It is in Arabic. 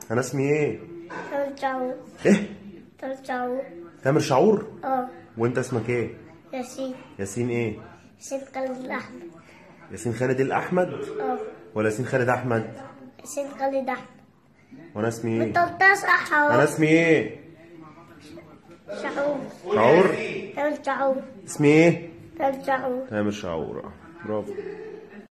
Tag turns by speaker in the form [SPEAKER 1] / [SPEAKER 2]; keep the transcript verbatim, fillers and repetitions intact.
[SPEAKER 1] انا اسمي ايه؟
[SPEAKER 2] تامر شعور.
[SPEAKER 1] ايه؟
[SPEAKER 2] تامر شعور.
[SPEAKER 1] تامر شعور؟
[SPEAKER 2] اه.
[SPEAKER 1] وانت اسمك ايه؟
[SPEAKER 2] ياسين.
[SPEAKER 1] ياسين ايه؟
[SPEAKER 2] ياسين خالد الأحمد.
[SPEAKER 1] ياسين خالد الاحمد
[SPEAKER 2] اه.
[SPEAKER 1] ولا ياسين خالد احمد؟
[SPEAKER 2] ياسين خالد أحمد.
[SPEAKER 1] وانا اسمي ايه؟
[SPEAKER 2] انت صح اهو.
[SPEAKER 1] انا اسمي ايه؟
[SPEAKER 2] شعور.
[SPEAKER 1] شعور؟
[SPEAKER 2] تامر شعور.
[SPEAKER 1] اسمي ايه؟
[SPEAKER 2] تامر شعور.
[SPEAKER 1] تامر شعور. برافو.